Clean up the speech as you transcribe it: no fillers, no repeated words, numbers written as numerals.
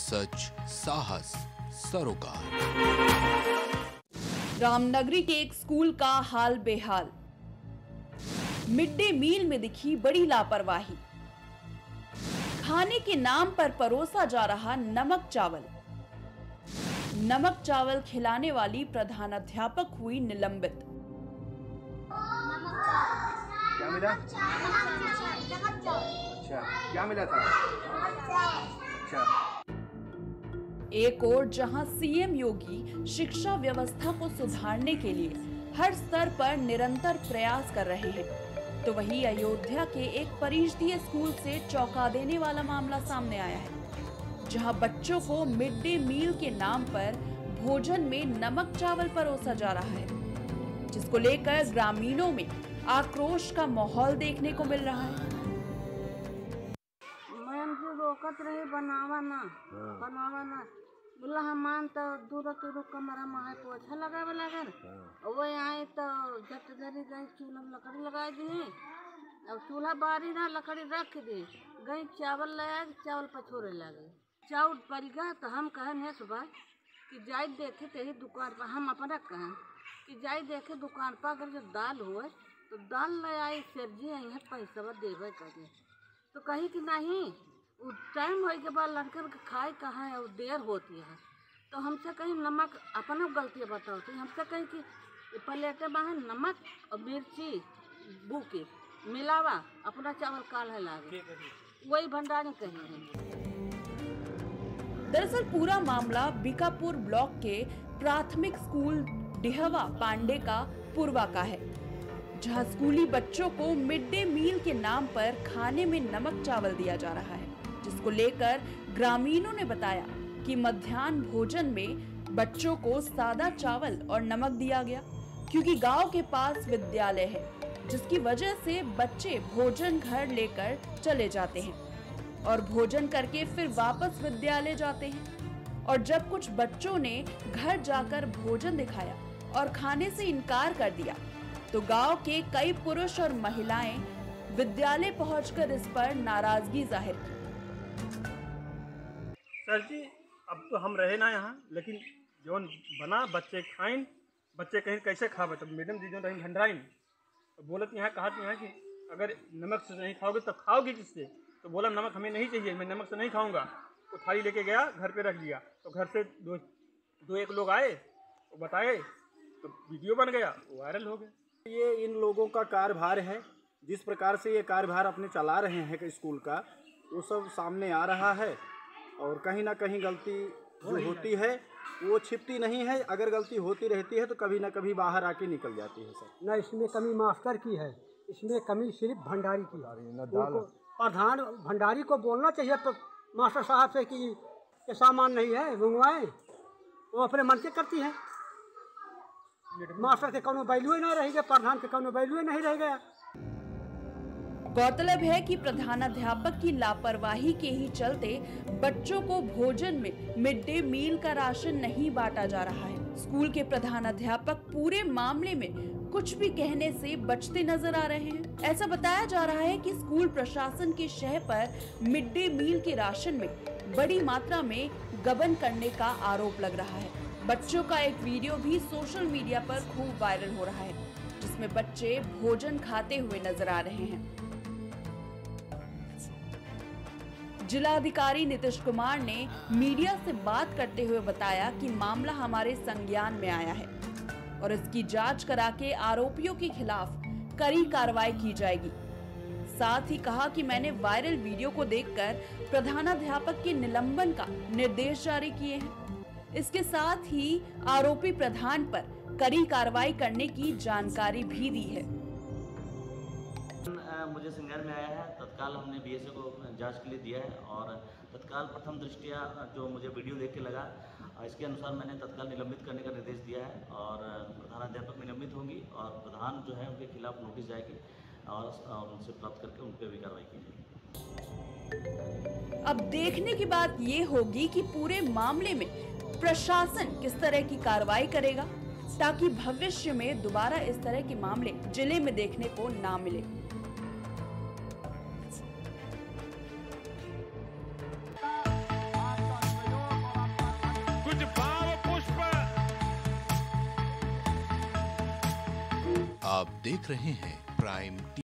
सच, साहस, सरोकार। रामनगरी के एक स्कूल का हाल बेहाल। मिड डे मील में दिखी बड़ी लापरवाही। खाने के नाम पर परोसा जा रहा नमक चावल। नमक चावल खिलाने वाली प्रधानाध्यापक हुई निलंबित। क्या मिला? अच्छा, क्या मिला था? अच्छा। एक और जहां सीएम योगी शिक्षा व्यवस्था को सुधारने के लिए हर स्तर पर निरंतर प्रयास कर रहे हैं, तो वहीं अयोध्या के एक परिषदीय स्कूल से चौंका देने वाला मामला सामने आया है, जहां बच्चों को मिड डे मील के नाम पर भोजन में नमक चावल परोसा जा रहा है, जिसको लेकर ग्रामीणों में आक्रोश का माहौल देखने को मिल रहा है। मैम जी रोकत रही बनावा ना बोला हमान तो दूर कमरा माहे पोछा लगावे लगन वो आए तो झट धरी गई चूल्हा में लकड़ी लगा दी। अब चूल्हा बारी ना लकड़ी रख दी गई चावल लाया चावल पछोरे लगे चावल पल गया तो हम कहन है सुबह कि जाए देखे तेरी दुकान पर हम अपना कहन कि जाए देखे दुकान पर अगर जो दाल हुए तो दाल ले आई सब्जी आई है पैसा देवे करे तो कहीं कि नहीं वो टाइम हो के बाद लड़कर के खाए कहाँ है वो देर होती है तो हमसे कहीं नमक अपना गलतियाँ बताओ हमसे कहीं कि प्लेटें बाहर नमक और मिर्ची बूके मिलावा अपना चावल काल है लागे वही भंडारी कहीं है। दरअसल पूरा मामला बीकापुर ब्लॉक के प्राथमिक स्कूल डिहवा पांडे का पूर्वा का है, जहां स्कूली बच्चों को मिड डे मील के नाम पर खाने में नमक चावल दिया जा रहा है, जिसको लेकर ग्रामीणों ने बताया कि मध्याह्न भोजन में बच्चों को सादा चावल और नमक दिया गया, क्योंकि गांव के पास विद्यालय है, जिसकी वजह से बच्चे भोजन घर लेकर चले जाते हैं और भोजन करके फिर वापस विद्यालय जाते हैं। और जब कुछ बच्चों ने घर जाकर भोजन दिखाया और खाने से इनकार कर दिया, तो गांव के कई पुरुष और महिलाएं विद्यालय पहुंचकर इस पर नाराजगी जाहिर की। सर जी अब तो हम रहे ना यहाँ, लेकिन जो बना बच्चे खाइन, बच्चे कहीं कैसे खावे। तब मैडम जी जो रही भंडाइन तो बोलत यहाँ कहा कि अगर नमक से नहीं खाओगे तब खाओगे किससे। तो बोला नमक हमें नहीं चाहिए, मैं नमक से नहीं खाऊंगा। तो थाली लेके गया घर पे रख दिया, तो घर से दो एक लोग आए वो बताए तो वीडियो बन गया, वायरल हो गया। ये इन लोगों का कार्यभार है, जिस प्रकार से ये कार्यभार अपने चला रहे हैं स्कूल का, वो सब सामने आ रहा है। और कहीं ना कहीं गलती जो होती है वो छिपती नहीं है, अगर गलती होती रहती है तो कभी ना कभी बाहर आके निकल जाती है सर। न इसमें कमी मास्टर की है, इसमें कमी सिर्फ भंडारी की है। प्रधान भंडारी को बोलना चाहिए मास्टर साहब से कि ये सामान नहीं है मंगवाएं, वो अपने मन से करती है। मास्टर के कोनो वैल्यू ही नहीं रहेगा, प्रधान के कोनो वैल्यू ही नहीं रह गया। गौरतलब है कि प्रधानाध्यापक की लापरवाही के ही चलते बच्चों को भोजन में मिड डे मील का राशन नहीं बांटा जा रहा है। स्कूल के प्रधानाध्यापक पूरे मामले में कुछ भी कहने से बचते नजर आ रहे हैं। ऐसा बताया जा रहा है कि स्कूल प्रशासन के शह पर मिड डे मील के राशन में बड़ी मात्रा में गबन करने का आरोप लग रहा है। बच्चों का एक वीडियो भी सोशल मीडिया पर खूब वायरल हो रहा है, जिसमें बच्चे भोजन खाते हुए नजर आ रहे हैं। जिलाधिकारी नीतीश कुमार ने मीडिया से बात करते हुए बताया कि मामला हमारे संज्ञान में आया है और इसकी जांच करा के आरोपियों के खिलाफ कड़ी कार्रवाई की जाएगी। साथ ही कहा कि मैंने वायरल वीडियो को देखकर प्रधानाध्यापक के निलंबन का निर्देश जारी किए हैं। इसके साथ ही आरोपी प्रधान पर कड़ी कार्रवाई करने की जानकारी भी दी है। मुझे संज्ञान में आया है, तत्काल हमने बीएसए को जांच के लिए दिया है और तत्काल प्रथम दृष्टिया जो मुझे वीडियो देख के लगा, इसके अनुसार मैंने तत्काल निलंबित करने का निर्देश दिया है और प्रधानाध्यापक निलंबित होंगी और प्रधान जो है उनके खिलाफ नोटिस जाएगी और उनसे प्राप्त करके उन पर भी कार्रवाई की जाएगी। अब देखने की बात ये होगी कि पूरे मामले में प्रशासन किस तरह की कार्रवाई करेगा, ताकि भविष्य में दोबारा इस तरह के मामले जिले में देखने को ना मिले। आप देख रहे हैं प्राइम